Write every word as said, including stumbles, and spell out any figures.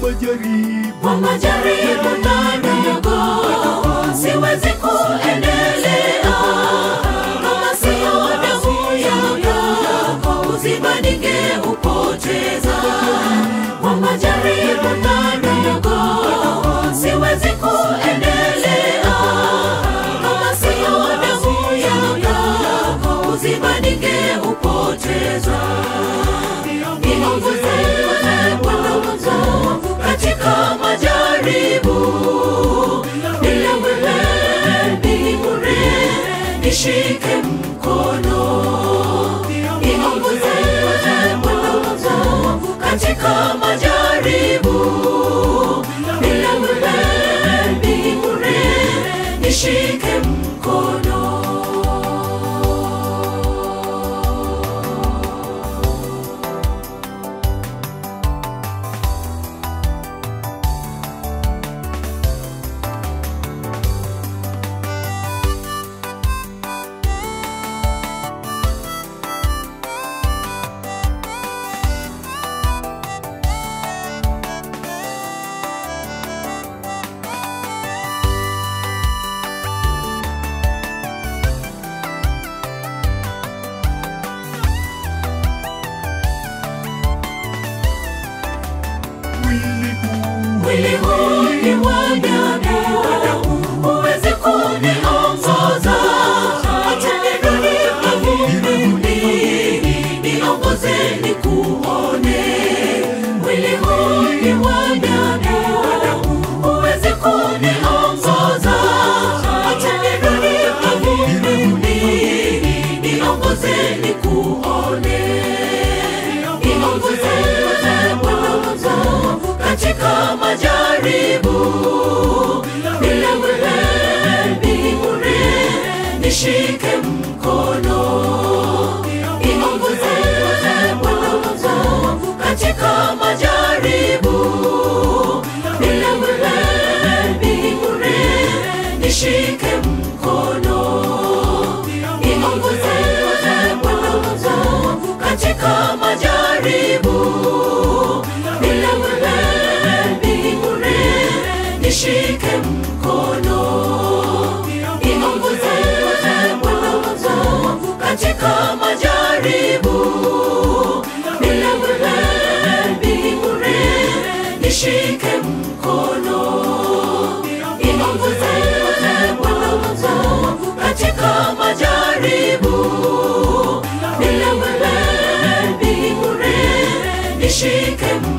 Kwa majaribu madogo siwezi kuendelea, kama sio damu yako uzima ningeupoteza. Kwa majaribu madogo siwezi kuendelea, kama sio damu yako uzima ningeupoteza. Niongoze katika majaribu, bila wewe ni bure, nishike mkono. Niongoze katika majaribu, bila wewe ni bure, nishike mkono. Mwili huu ni wa damu, huwezi kuniongoza. Acha nirudi mavumbini, niongoze nikuone. Mwili huu ni wa damu, huwezi kuniongoza. Acha nirudi mavumbini, niongoze nikuone. Niongoze katika majaribu, bila wewe ni bure, nishike mkono. Niongoze katika majaribu, bila wewe ni bure, nishike mkono. Niongoze katika majaribu, bila wewe nishike mkono. Niongoze katika majaribu, bila wewe ni bure, nishike mkono. Niongoze katika majaribu, bila wewe ni bure, nishike mkono.